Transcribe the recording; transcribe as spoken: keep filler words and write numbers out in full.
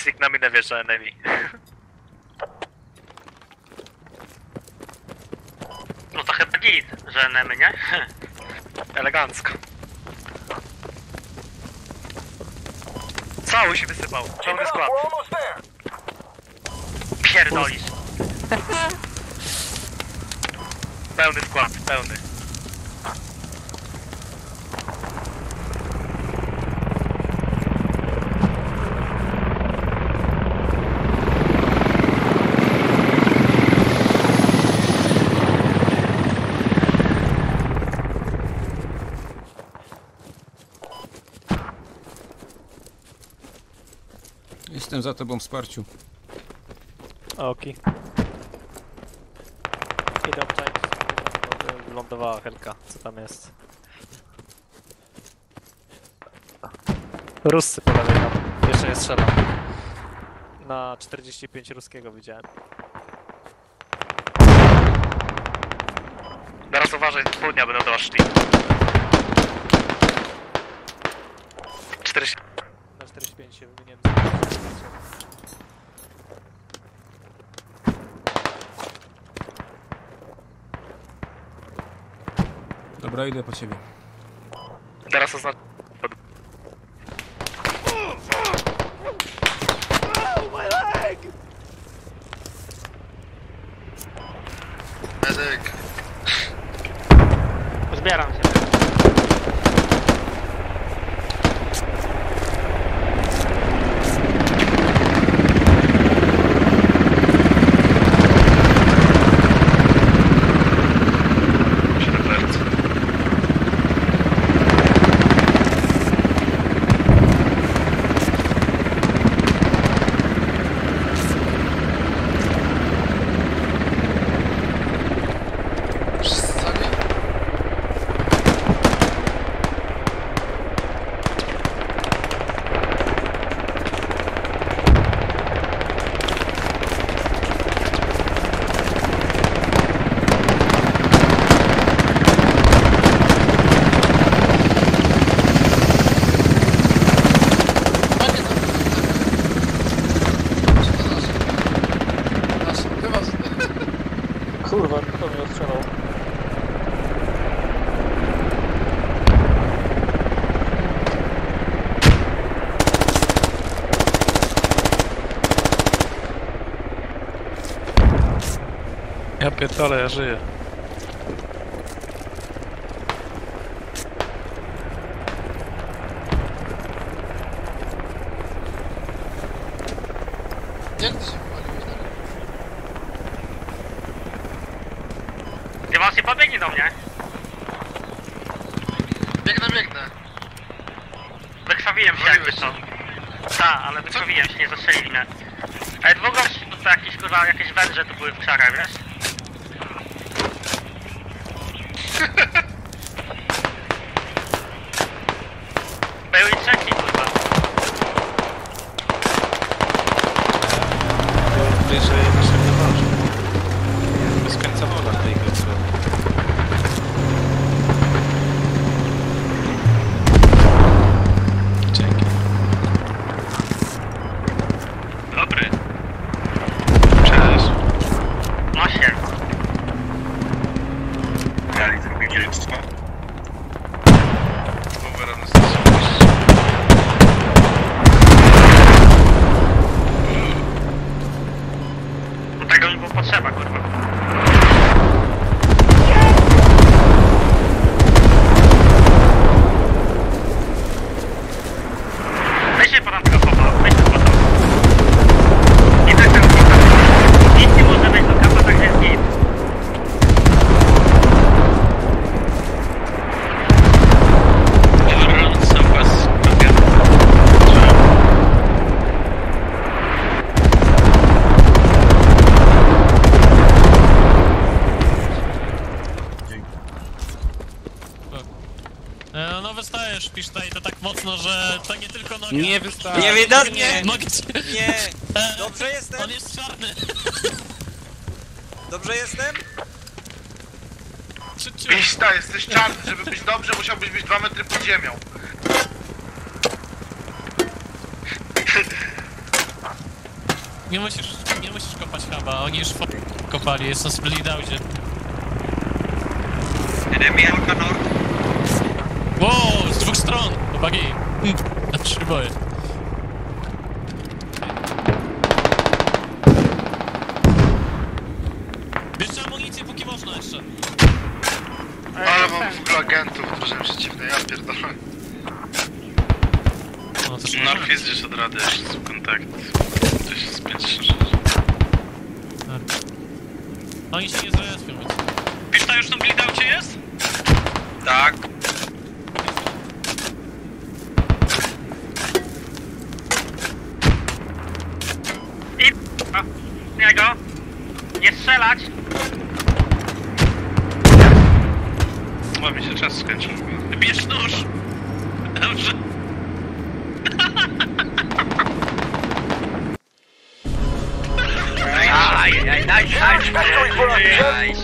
Basic na minę wjeżdża enemy. No to chyba git, że enemy, nie? Elegancko. Cały się wysypał, ciągły skład. Pierdolisz. Pełny skład, pełny. Jestem za tobą, wsparciu. Oki. Idę obczaić, żeby lądowała helka, co tam jest. Ruscy po lewej tam, jeszcze nie strzelam. Na czterdzieści pięć ruskiego widziałem. Teraz uważaj, z południa będą doszli. czterdzieści... Na czterdzieści pięć się wymieniłem. Dobra, idę po ciebie. Teraz oznacz... Medyk. Zbieram się. Kurwa, kto mnie ostrzelał? Ja pierdolę, ja żyję. Jak ty się wywaliłeś dalej? Ty właśnie pobiegnie do mnie. Biegnę, biegnę. Wykrwawiłem się jakby co. Ta, ale wykrwawiłem się, nie zastrzelili mnie. Ale dwóch gości, to, to jakieś kurwa, jakieś węże tu były w krzakach, wiesz? Był i trzeci, kurwa. Bliżej naszego dworza. Jest końca woda w tej grze. Dzięki. Dobry. Cześć. No się. Ja zrobił dzielnictwo. Powerany stosunki. Tego mi było potrzeba, kurwa. Weź się podam tego popa, weź się podam. I tak tam nic nie może wejść do kapa, tak jest git. Overrun są was kobiet. No, no wystajesz, pisz tutaj to tak mocno, że to nie tylko noga. Nie wystarczy. Nie widać mnie! Nogi cię... Nie! E, Dobrze jestem? On jest czarny. Dobrze jestem? Czy, czy... Pista, jesteś czarny, żeby być dobrze musiałbyś być dwa metry pod ziemią. Nie musisz, nie musisz kopać huba, oni już f- kopali, jest na splitoutie. Enemy Alka Nord. Wow, z dwóch stron! Chłopaki! Hm, na trzy boje. Bierzcie amunicję, póki można jeszcze. Ale mam w ogóle agentów w drużynie przeciwnej, ja pierdolę. No to Na chwilę gdzieś od rady, jeszcze z kontakt. Coś z pięć Oni się nie zrespią, więc... Piszta już na bleedoutie jest? Tak. I... A, niego. Nie strzelać. O, mi się czas skończył. Bierz nóż. Dobrze. Aj, aj, aj, aj, aj, aj.